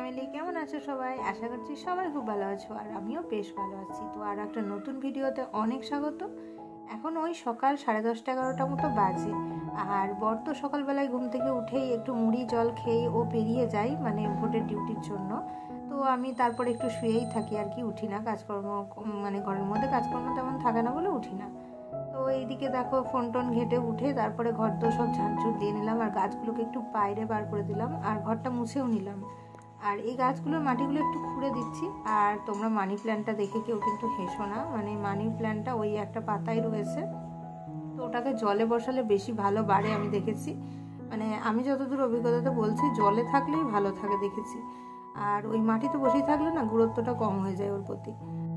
Family, কেমন আছো সবাই? আশা করছি সবাই খুব ভালো আছো, আর আমিও বেশ ভালো আছি। তো আর একটা নতুন ভিডিওতে অনেক স্বাগত। এখন ওই সকাল 10:30-11টা মতো বাজে, আর বর তো সকালবেলায় ঘুম থেকে উঠেই একটু মুড়ি জল খেয়ে ও বেরিয়ে যায়, মানে ভোটের ডিউটির জন্য। তো আমি তারপরে একটু শুয়েই থাকি আর কি, উঠি না। কাজকর্ম মানে ঘরের মধ্যে কাজকর্ম তেমন থাকে না বলে উঠি না। তো এইদিকে দেখো ফোন টোন ঘেটে উঠে তারপরে ঘর তো সব ঝাড়ঝুড় দিয়ে নিলাম, আর গাছগুলোকে একটু বাইরে বার করে দিলাম, আর ঘরটা মুছেও নিলাম। আর এই গাছগুলোর মাটিগুলো একটু খুঁড়ে দিচ্ছি। আর তোমরা মানি প্ল্যান্টটা দেখে কেউ কিন্তু হেসো না, মানে মানি প্ল্যান্টটা ওই একটা পাতাই রয়েছে, তো ওটাকে জলে বসালে বেশি ভালো বাড়ে আমি দেখেছি। মানে আমি যতদূর অভিজ্ঞতাতে বলছি, জলে থাকলেই ভালো থাকে দেখেছি, আর ওই মাটিতে বসেই থাকলে না গুরুত্বটা কম হয়ে যায় ওর প্রতি।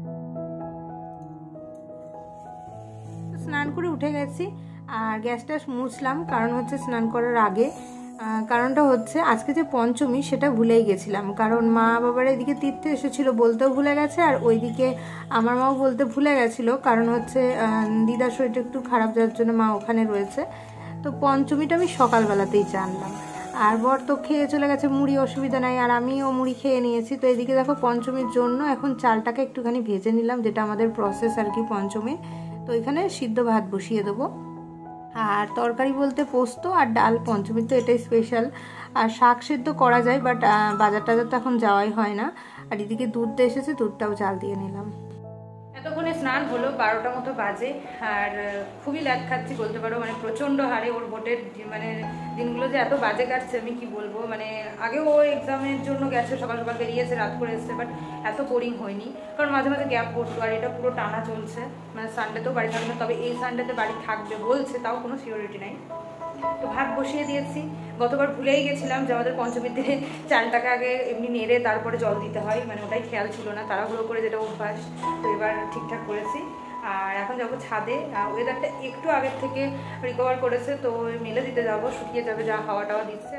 স্নান করে উঠে গেছি, আর গ্যাসটা মুছলাম, কারণ হচ্ছে স্নান করার আগে। কারণটা হচ্ছে আজকে যে পঞ্চমী সেটা ভুলেই গেছিলাম, কারণ মা বাবার এদিকে তীর্থে এসেছিল, বলতেও ভুলে গেছে, আর ওইদিকে আমার মাও বলতে ভুলে গেছিলো, কারণ হচ্ছে দিদার শরীরটা একটু খারাপ, যার জন্য মা ওখানে রয়েছে। তো পঞ্চমীটা আমি সকালবেলাতেই জানলাম, আর বর তো খেয়ে চলে গেছে মুড়ি, অসুবিধা নাই, আর আমিও মুড়ি খেয়ে নিয়েছি। তো এদিকে দেখো পঞ্চমীর জন্য এখন চালটাকে একটুখানি ভেজে নিলাম, যেটা আমাদের প্রসেস আর কি পঞ্চমী। তো এখানে সিদ্ধ ভাত বসিয়ে দেবো, আর তরকারি বলতে পোস্ত আর ডাল, পঞ্চমীর তো এটাই স্পেশাল। আর শাক সিদ্ধ করা যায়, বাট বাজার টাজার তো এখন যাওয়াই হয় না। আর এদিকে দুধ এসেছে, দুধটাও জাল দিয়ে নিলাম। এতক্ষণে স্নান হলো, 12টা মতো বাজে, আর খুবই ল্যাদ খাচ্ছি বলতে পারো, মানে প্রচণ্ড হারে ওর ভোটের মানে দিনগুলো যে এত বাজে কাটছে আমি কি বলবো। মানে আগেও ও এক্সামের জন্য গেছে, সকাল সকাল বেরিয়েছে, রাত করে এসছে, বাট এত বোরিং হয়নি, কারণ মাঝে মাঝে গ্যাপ পড়তো, আর এটা পুরো টানা চলছে। মানে সানডেতেও বাড়ি থাকবে, তবে এই সানডেতে বাড়ি থাকবে বলছে, তাও কোনো সিওরিটি নাই। তো ভাত বসিয়ে দিয়েছি। গতবার ভুলেই গেছিলাম যে আমাদের পঞ্চমীর দিনে চালটাকে আগে এমনি নেড়ে তারপরে জল দিতে হয়, মানে ওটাই খেয়াল ছিল না, তাড়াহুড়ো করে যেটা অভ্যাস। তো এবার ঠিকঠাক করেছি। আর এখন যাবো ছাদে, ওয়েদারটা একটু আগের থেকে রিকভার করেছে, তো মেলে দিতে যাবো, শুকিয়ে যাবে যা হাওয়া টাওয়া দিচ্ছে।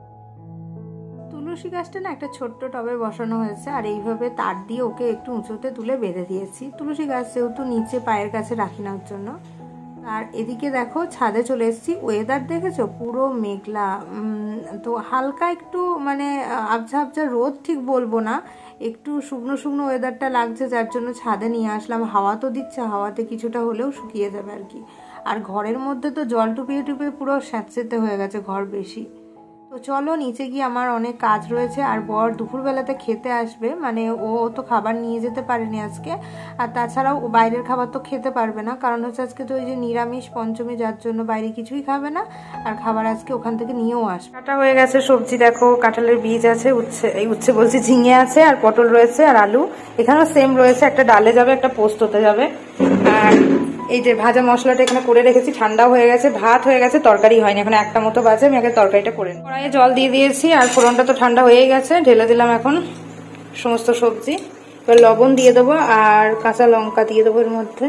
তুলসী গাছটা না একটা ছোট্ট টবে বসানো হয়েছে, আর এইভাবে তার দিয়ে ওকে একটু উঁচুতে তুলে বেঁধে দিয়েছি। তুলসী গাছ যেহেতু নিচে পায়ের কাছে রাখি না ওর জন্য। আর এদিকে দেখো ছাদে চলে এসেছি, ওয়েদার দেখেছো পুরো মেঘলা, তো হালকা একটু মানে আবঝা আবঝা রোদ ঠিক বলবো না, একটু শুকনো শুকনো ওয়েদারটা লাগছে, যার জন্য ছাদে নিয়ে আসলাম। হাওয়া তো দিচ্ছে, হাওয়াতে কিছুটা হলেও শুকিয়ে যাবে আর কি। আর ঘরের মধ্যে তো জল টুপিয়ে টুপিয়ে পুরো স্যাঁতসেঁতে হয়ে গেছে ঘর বেশি। তো চলো নিচে গিয়ে আমার অনেক কাজ রয়েছে, আর বর দুপুরবেলাতে খেতে আসবে, মানে ও তো খাবার নিয়ে যেতে পারেনি আজকে। আর তাছাড়াও ও বাইরের খাবার তো খেতে পারবে না, কারণ হচ্ছে আজকে তো ওই যে নিরামিষ পঞ্চমী, যার জন্য বাইরে কিছুই খাবে না, আর খাবার আজকে ওখান থেকে নিয়েও আসবে। কাটা হয়ে গেছে সবজি, দেখো কাঁঠালের বীজ আছে, উচ্ছে বলছি ঝিঙে আছে, আর পটল রয়েছে, আর আলু এখানেও সেম রয়েছে, একটা ডালে যাবে, একটা পোস্ততে যাবে। আর এই যে ভাজা মশলাটা এখানে করে রেখেছি, ঠান্ডা হয়ে গেছে, ভাত হয়ে গেছে, তরকারি হয়নি, এখন 1টা মতো বাজে, আমি আগে তরকারিটা করে নিই। কড়াইয়ে জল দিয়ে দিয়েছি, আর ফোড়নটা তো ঠান্ডা হয়ে গেছে, ঢেলে দিলাম এখন সমস্ত সবজি। এবার লবণ দিয়ে দেবো, আর কাঁচা লঙ্কা দিয়ে দেবো এর মধ্যে।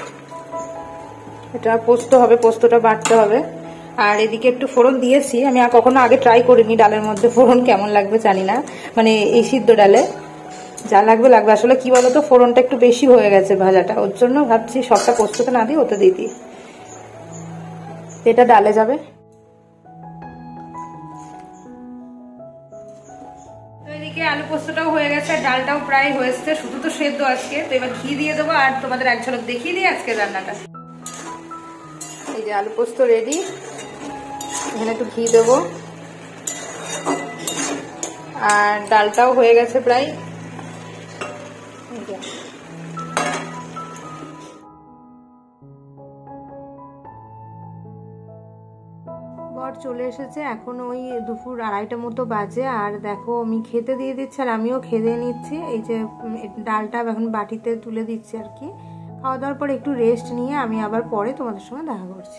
এটা পোস্ত হবে, পোস্তটা বাটতে হবে। আর এদিকে একটু ফোড়ন দিয়েছি, আমি আর কখনো আগে ট্রাই করিনি ডালের মধ্যে ফোড়ন, কেমন লাগবে জানি না, মানে এই সিদ্ধ ডালে যা লাগবে লাগবে। আসলে কি বলতো, ফোড়নটা একটু বেশি হয়ে গেছে ভাজাটা, ওর জন্য ভাবছি সবটা পোস্ততে না দিই, ওতে দিয়ে দিই, এটা ডালে যাবে। তো এদিকে আলু পোস্তটাও হয়ে গেছে, ডালটাও প্রায় হয়েছে, শুধু তো সেদ্ধ আজকে। তো এবার ঘি দিয়ে দেবো, আর তোমাদের এক ঝলক দেখিয়ে দিই আজকে রান্নাটা। এই যে আলু পোস্ত রেডি, এখানে একটু ঘি দেবো, আর ডালটাও হয়ে গেছে প্রায়। বর চলে এসেছে, এখন ওই দুপুর 2:30টা মতো বাজে, আর দেখো আমি খেতে দিয়ে দিচ্ছি, আর আমিও খেতে নিচ্ছি। এই যে ডালটা এখন বাটিতে তুলে দিচ্ছি আর কি। খাওয়া দাওয়ার পর একটু রেস্ট নিয়ে আমি আবার পরে তোমাদের সঙ্গে দেখা করছি।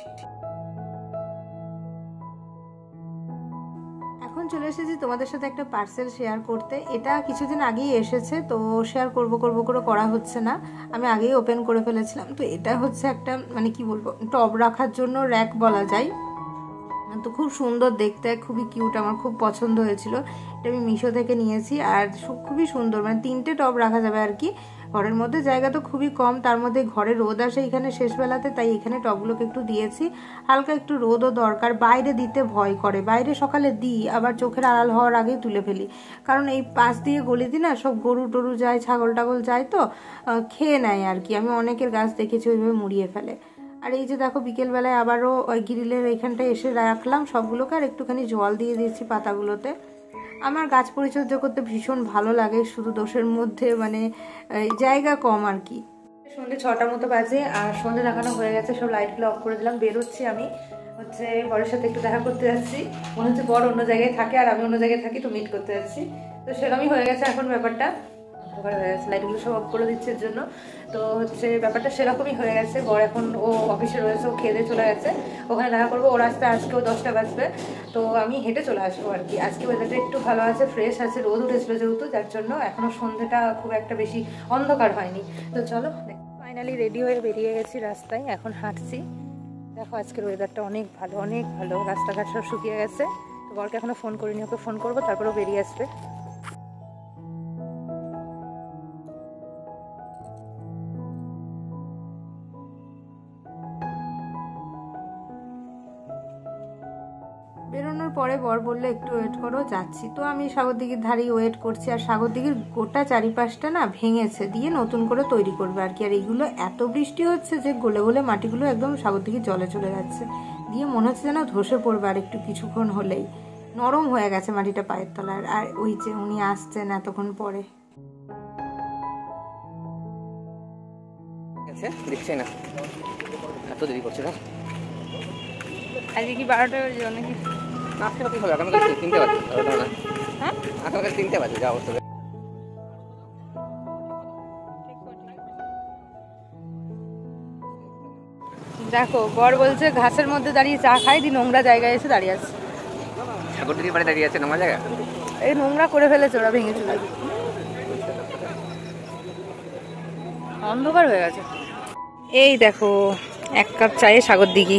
এখন চলে এসেছি তোমাদের সাথে একটা পার্সেল শেয়ার করতে। এটা কিছুদিন আগেই এসেছে, তো শেয়ার করব করে করা হচ্ছে না, আমি আগেই ওপেন করে ফেলেছিলাম। তো এটা হচ্ছে একটা মানে কি বলবো, টব রাখার জন্য র্যাক বলা যায়, তো খুব সুন্দর দেখতে, খুবই কিউট, আমার খুব পছন্দ হয়েছিল। এটা আমি মিশো থেকে নিয়েছি, আর খুবই সুন্দর, মানে 3টে টব রাখা যাবে আর কি। ঘরের মধ্যে জায়গা তো খুবই কম, তার মধ্যে ঘরে রোদ আসে এখানে শেষবেলাতে, তাই এখানে টবগুলোকে একটু দিয়েছি। হালকা একটু রোদও দরকার, বাইরে দিতে ভয় করে, বাইরে সকালে দিই আবার চোখের আড়াল হওয়ার আগেই তুলে ফেলি, কারণ এই পাশ দিয়ে গলি দিই না, সব গরু টরু যায়, ছাগল টাগল যায়, তো খেয়ে নেয় আর কি। আমি অনেকের গাছ দেখেছি ওইভাবে মুড়িয়ে ফেলে। আর এই যে দেখো বিকেলবেলায় আবারও ওই গ্রিলের এইখানটায় এসে রাখলাম সবগুলোকে, আর একটুখানি জল দিয়ে দিয়েছি পাতাগুলোতে। আমার গাছ পরিচর্যা করতে ভীষণ ভালো লাগে, শুধু দোষের মধ্যে মানে জায়গা কম আর কি। সন্ধ্যে 6টা মতো বাজে, আর সন্ধ্যে দেখানো হয়ে গেছে, সব লাইটগুলো অফ করে দিলাম। বেরোচ্ছি আমি হচ্ছে বরের সাথে একটু দেখা করতে যাচ্ছি। মনে হচ্ছে বর অন্য জায়গায় থাকে আর আমি অন্য জায়গায় থাকি, তো মিট করতে যাচ্ছি। তো সেরকমই হয়ে গেছে এখন ব্যাপারটা, হয়ে গেছে লাইটগুলো সব অফ করে দিচ্ছে এর জন্য। তো হচ্ছে ব্যাপারটা সেরকমই হয়ে গেছে। বর এখন ও অফিসে রয়েছে, ও খেয়ে দিয়ে চলে গেছে, ওখানে দেখা করবো। ওর আসতে আজকেও 10টা বাজবে, তো আমি হেঁটে চলে আসবো আর কি। আজকে ওয়েদারটা একটু ভালো আছে, ফ্রেশ আছে, রোদ উঠেছিল যেহেতু, যার জন্য এখনও সন্ধ্যেটা খুব একটা বেশি অন্ধকার হয়নি। তো চলো, ফাইনালি রেডি হয়ে বেরিয়ে গেছি রাস্তায়, এখন হাঁটছি। দেখো আজকের ওয়েদারটা অনেক ভালো, অনেক ভালো, রাস্তাঘাট সব শুকিয়ে গেছে। তো বরকে এখনও ফোন করিনি, ওকে ফোন করবো, তারপরেও বেরিয়ে আসবে। বেরোনোর পরে বর বললো একটু ওয়েট করো, যাচ্ছি। তো আমি সাগরদিঘির ধারেই ওয়েট করছি, আর সাগরদিঘির গোটা চারিপাশটা না ভেঙেছে, দিয়ে নতুন করে তৈরি করবে আর কি। আর এইগুলো এত বৃষ্টি হচ্ছে যে গলে গলে মাটিগুলো একদম সাগরদিঘির জলে চলে যাচ্ছে, দিয়ে মনে হচ্ছে যেন ধসে পড়বে আর একটু কিছুক্ষণ হলেই। নরম হয়ে গেছে মাটিটা পায়ের তলার। আর ওই যে উনি আসছেন এতক্ষণ পরে। দেখছি না, এত দেরি করছে না। আজকে কি 12টা বাজে নাকি? আজকে রাতে হবে, এখন 3টে বাজে। হ্যাঁ, এখন 3টে বাজে, যা অবস্থা। দেখো বর বলছে ঘাসের মধ্যে দাঁড়িয়ে চা খাই, দি নোংরা জায়গায় এসে দাঁড়িয়ে আছে। সাগরদিঘির পাড়ে দাঁড়িয়ে আছে, নোংরা জায়গা। এই নোংরা করে ফেলেছে ওরা, ভেঙে চলে অন্ধকার হয়ে গেছে। এই দেখো 1 কাপ চায়ে সাগরদিঘি।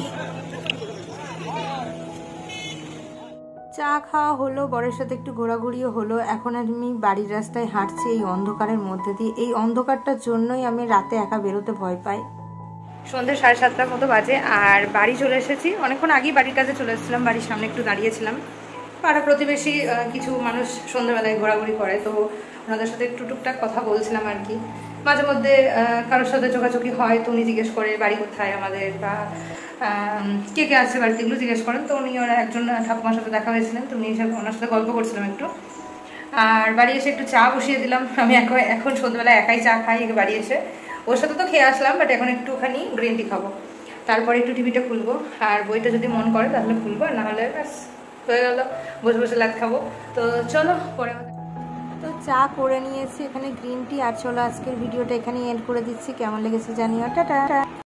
চা খাওয়া হলো, বরের সাথে একটু ঘোরাঘুরিও হলো। এখন আমি বাড়ির রাস্তায় হাঁটছি এই অন্ধকারের মধ্যে দিয়ে। এই অন্ধকারটার জন্যই আমি রাতে একা বেরোতে ভয় পাই। সন্ধ্যে 7:30টার মতো বাজে, আর বাড়ি চলে এসেছি। অনেকক্ষণ আগেই বাড়ির কাছে চলে এসেছিলাম, বাড়ির সামনে একটু দাঁড়িয়েছিলাম। পাড়া প্রতিবেশী কিছু মানুষ সন্ধ্যাবেলায় ঘোরাঘুরি করে, তো ওনাদের সাথে একটু টুকটাক কথা বলছিলাম আর কি। মাঝে মধ্যে কারোর সাথে চোখাচোখি হয়, তো উনি জিজ্ঞেস করে বাড়ি কোথায় আমাদের, বা কে কে আছে বাড়িতে, এগুলো জিজ্ঞেস করেন। তো উনি ওরা একজন ঠাকুমার সাথে দেখা হয়েছিলেন, তো উনি ওনার সাথে গল্প করছিলাম একটু। আর বাড়ি এসে একটু চা বসিয়ে দিলাম। আমি এখন সন্ধ্যাবেলায় একাই চা খাই বাড়ি এসে। ওর সাথে তো খেয়ে আসলাম, বাট এখন একটুখানি গ্রিন টি খাবো, তারপরে একটু টিভিটা খুলবো, আর বইটা যদি মন করে তাহলে খুলবো, আর নাহলে ব্যাস হয়ে গেল, বসে বসে লাগ খাবো। তো চলো পরে। তো চা করে নিয়েছি, এখানে গ্রিন টি। আর চলো আজকের ভিডিওটা এখানেই এন্ড করে দিচ্ছি। কেমন লেগেছে জানিও, টাটা।